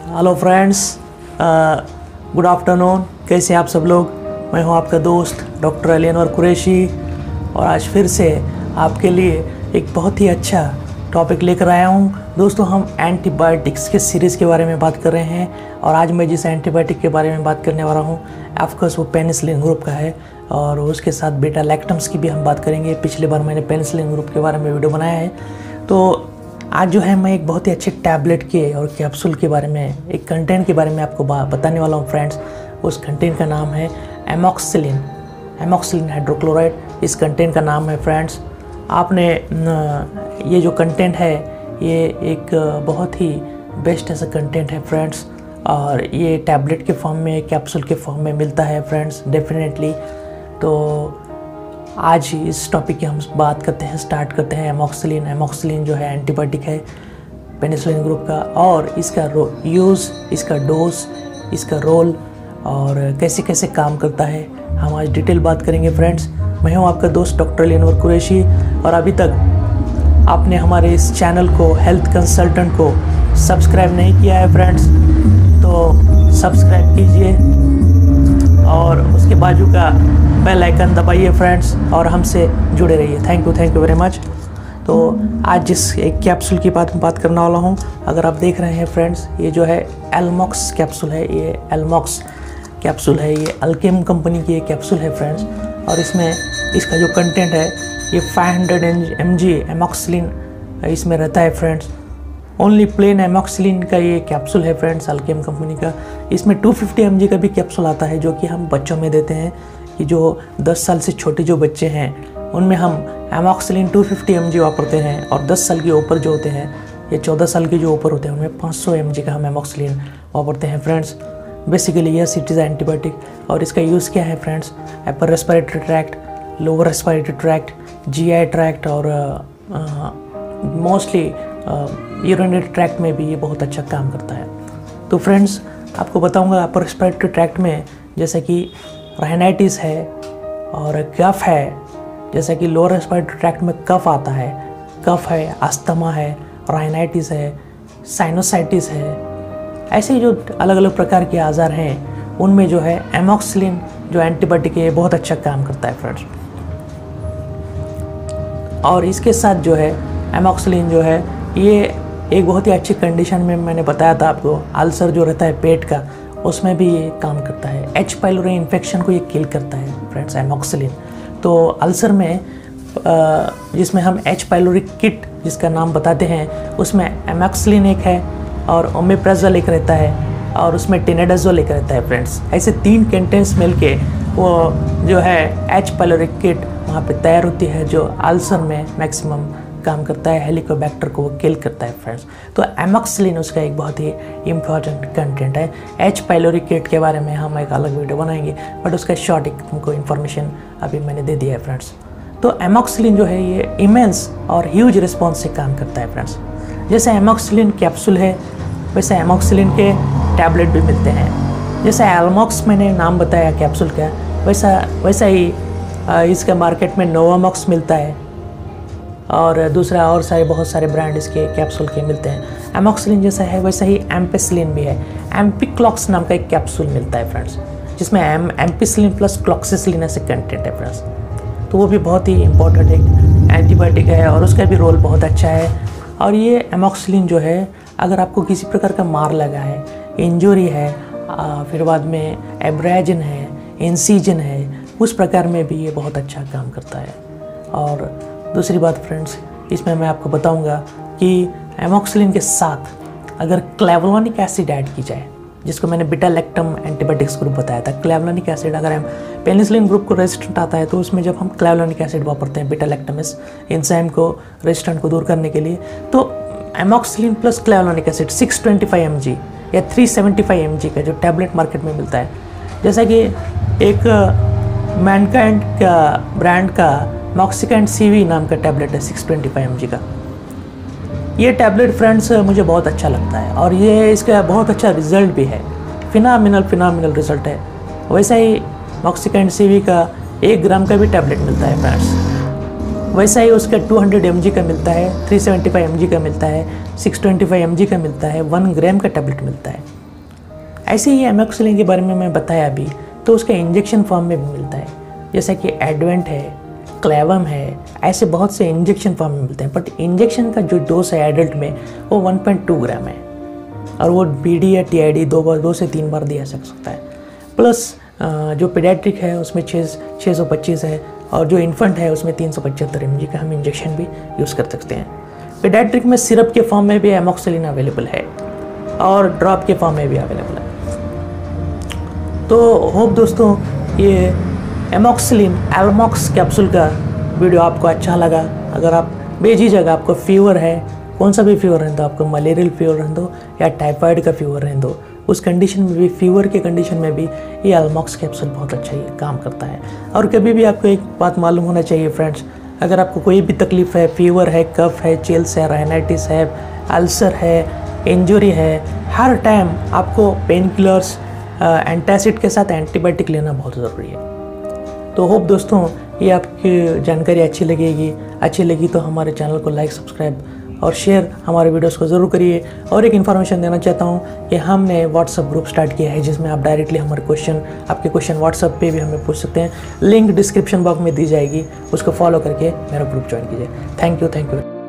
Hello friends, good afternoon. कैसे हैं आप सब लोग। मैं हूं आपका दोस्त डॉक्टर अली अनवर कुरैशी और आज फिर से आपके लिए एक बहुत ही अच्छा टॉपिक लेकर आया हूं। दोस्तों, हम एंटीबायोटिक्स के सीरीज़ के बारे में बात कर रहे हैं और आज मैं जिस एंटीबायोटिक के बारे में बात करने वाला हूं ऑफकोर्स वो पेनिसिलिन ग्रुप का है और उसके साथ बीटा लैक्टम्स की भी हम बात करेंगे। पिछली बार मैंने पेनिसिलिन ग्रुप के बारे में वीडियो बनाया है, तो आज जो है मैं एक बहुत ही अच्छे टैबलेट के और कैप्सूल के बारे में, एक कंटेंट के बारे में आपको बताने वाला हूँ फ्रेंड्स। उस कंटेंट का नाम है एमॉक्सिलिन हाइड्रोक्लोराइड। इस कंटेंट का नाम है फ्रेंड्स। आपने ये जो कंटेंट है ये एक बहुत ही बेस्ट ऐसा कंटेंट है फ्रेंड्स और ये टैबलेट के फॉर्म में, कैप्सूल के फॉर्म में मिलता है फ्रेंड्स डेफिनेटली। तो आज इस टॉपिक की हम बात करते हैं, स्टार्ट करते हैं। एमॉक्सिलिन जो है एंटीबायोटिक है पेनिसिलिन ग्रुप का और इसका यूज़, इसका डोज, इसका रोल और कैसे कैसे काम करता है हम आज डिटेल बात करेंगे फ्रेंड्स। मैं हूं आपका दोस्त डॉक्टर अली अनवर कुरैशी और अभी तक आपने हमारे इस चैनल को, हेल्थ कंसल्टेंट को सब्सक्राइब नहीं किया है फ्रेंड्स तो सब्सक्राइब कीजिए और उसके बाजू का बेल आइकन दबाइए फ्रेंड्स और हमसे जुड़े रहिए। Thank you very much. तो आज जिस एक कैप्सूल की बात करने वाला हूँ, अगर आप देख रहे हैं फ्रेंड्स, ये जो है एलमॉक्स कैप्सूल है। ये एलमॉक्स कैप्सूल है, ये अल्केम कंपनी की एक कैप्सूल है फ्रेंड्स और इसमें इसका जो कंटेंट है ये 500 mg एमॉक्सिलिन इसमें रहता है फ्रेंड्स। ओनली प्लेन एमॉक्सिलिन का ये कैप्सूल है फ्रेंड्स अल्केम कंपनी का। इसमें 250 mg का भी कैप्सूल आता है जो कि हम बच्चों में देते हैं कि जो 10 साल से छोटे जो बच्चे हैं उनमें हम एमॉक्सिलिन 250 mg वापरते हैं और 10 साल के ऊपर जो होते हैं या 14 साल के जो ऊपर होते हैं उनमें 500 mg का हम एमॉक्सिलिन वापरते हैं फ्रेंड्स। बेसिकली यह इट इज़ एंटीबायोटिक और इसका यूज़ क्या है friends, upper respiratory tract, lower respiratory tract, GI tract और मोस्टली यूरिनरी ट्रैक्ट में भी ये बहुत अच्छा काम करता है। तो फ्रेंड्स आपको बताऊंगा अपर रेस्पिरेटरी ट्रैक्ट में जैसे कि राइनाइटिस है और कफ है, जैसे कि लोअर रेस्पिरेटरी ट्रैक्ट में कफ आता है, कफ है, अस्थमा है, राइनाइटिस है, साइनोसाइटिस है, ऐसे जो अलग अलग प्रकार के आज़ार हैं उनमें जो है एमॉक्सिलिन जो एंटीबायोटिक है बहुत अच्छा काम करता है फ्रेंड्स। और इसके साथ जो है एमॉक्सिलिन जो है ये एक बहुत ही अच्छी कंडीशन में, मैंने बताया था आपको, अल्सर जो रहता है पेट का उसमें भी ये काम करता है। एच पाइलोरी इन्फेक्शन को ये किल करता है फ्रेंड्स एमॉक्सिलिन। तो अल्सर में जिसमें हम एच पाइलोरी किट जिसका नाम बताते हैं उसमें एमॉक्सिलिन एक है और ओमेप्राजोल एक रहता है और उसमें टिनेडाजोल एक रहता है फ्रेंड्स। ऐसे 3 कंटेंट्स मिलके वो जो है एच पाइलोरी किट वहाँ पे तैयार होती है जो अल्सर में मैक्सिमम काम करता है, हेलिकोबैक्टर को वो किल करता है फ्रेंड्स। तो एमॉक्सिलिन उसका एक बहुत ही इम्पॉर्टेंट कंटेंट है। एच पाइलोरी किट के बारे में हम एक अलग वीडियो बनाएंगे बट उसका शॉर्ट एक तुमको इन्फॉर्मेशन अभी मैंने दे दिया है फ्रेंड्स। तो एमॉक्सिलिन जो है ये इमेंस और ह्यूज रिस्पॉन्स से काम करता है फ्रेंड्स। जैसे एमॉक्सिलिन कैप्सूल है वैसे एमॉक्सिलिन के टैबलेट भी मिलते हैं। जैसे एलमॉक्स मैंने नाम बताया कैप्सूल का, वैसा ही इसका मार्केट में नोवामॉक्स मिलता है और दूसरा और बहुत सारे ब्रांड इसके कैप्सूल के मिलते हैं। एमॉक्सिलिन जैसा है वैसा ही एम्पेसिलिन भी है। एम्पिक्लॉक्स नाम का एक कैप्सूल मिलता है फ्रेंड्स जिसमें एम्पिसिलिन प्लस क्लॉक्सिसिलिन ऐसे कंटेंट है फ्रेंड्स। तो वो भी बहुत ही इंपॉर्टेंट एक एंटीबायोटिक है और उसका भी रोल बहुत अच्छा है। और ये एमॉक्सिलिन जो है अगर आपको किसी प्रकार का मार लगा है, इंजरी है, फिर बाद में एब्रेजन है, इंसीजन है, उस प्रकार में भी ये बहुत अच्छा काम करता है। और दूसरी बात फ्रेंड्स इसमें मैं आपको बताऊंगा कि एमॉक्सिलिन के साथ अगर क्लेवलॉनिक एसिड ऐड की जाए, जिसको मैंने बीटा लैक्टम एंटीबायोटिक्स ग्रुप बताया था, क्लेवलॉनिक एसिड अगर हम पेनिसिलिन ग्रुप को रेजिस्टेंट आता है तो उसमें जब हम क्लेवलॉनिक एसिड वापरते हैं बीटा लैक्टम इस एंजाइम को रेजिस्टेंट को दूर करने के लिए, तो amoxicillin plus clavulanic acid 625 mg या 375 mg का जो टैबलेट मार्केट में मिलता है, जैसा कि एक मैनकाइंड का ब्रांड का मॉक्सिकैंड CV नाम का टैबलेट है 625 mg का। ये टैबलेट फ्रेंड्स मुझे बहुत अच्छा लगता है और ये इसका बहुत अच्छा रिजल्ट भी है, फिनोमिनल रिजल्ट है। वैसा ही मॉक्सिकैंड CV का 1 ग्राम का भी टैबलेट मिलता है फ्रेंड्स, वैसा ही उसका 200 mg का मिलता है, 375 mg का मिलता है, 625 mg का मिलता है, 1 ग्राम का टैबलेट मिलता है। ऐसे ही एमोक्सिलिन के बारे में मैं बताया अभी, तो उसका इंजेक्शन फॉर्म में भी मिलता है, जैसा कि एडवेंट है, क्लेवम है, ऐसे बहुत से इंजेक्शन फॉर्म में मिलते हैं। बट इंजेक्शन का जो डोज है एडल्ट में वो 1.2 ग्राम है, और वो BD या TID 2 से 3 बार दिया जा सकता है। प्लस जो पीडियाट्रिक है उसमें 625 है, और जो इन्फेंट है उसमें 375 mg का हम इंजेक्शन भी यूज़ कर सकते हैं। पीडियाट्रिक में सिरप के फॉर्म में भी एमोक्सिलिन अवेलेबल है और ड्रॉप के फॉर्म में भी अवेलेबल है। तो होप दोस्तों ये एमोक्सिलिन एलमॉक्स कैप्सूल का वीडियो आपको अच्छा लगा। अगर आप बेझिझक आपको फीवर है, कौन सा भी फीवर रहने दो, आपको मलेरियल फीवर रहने दो या टाइफाइड का फीवर रहने दो, उस कंडीशन में भी, फीवर के कंडीशन में भी ये एलमॉक्स कैप्सूल बहुत अच्छा ये काम करता है। और कभी भी आपको एक बात मालूम होना चाहिए फ्रेंड्स, अगर आपको कोई भी तकलीफ़ है, फीवर है, कफ है, चिल्स है, राइनाइटिस है, अल्सर है, इंजरी है, हर टाइम आपको पेन किलर्स, एंटासिड के साथ एंटीबायोटिक लेना बहुत ज़रूरी है। तो होप दोस्तों ये आपकी जानकारी अच्छी लगी तो हमारे चैनल को लाइक, सब्सक्राइब और शेयर हमारे वीडियोस को ज़रूर करिए। और एक इन्फॉर्मेशन देना चाहता हूँ कि हमने व्हाट्सअप ग्रुप स्टार्ट किया है, जिसमें आप डायरेक्टली हमारे आपके क्वेश्चन व्हाट्सअप पे भी हमें पूछ सकते हैं। लिंक डिस्क्रिप्शन बॉक्स में दी जाएगी, उसको फॉलो करके मेरा ग्रुप ज्वाइन कीजिए। Thank you.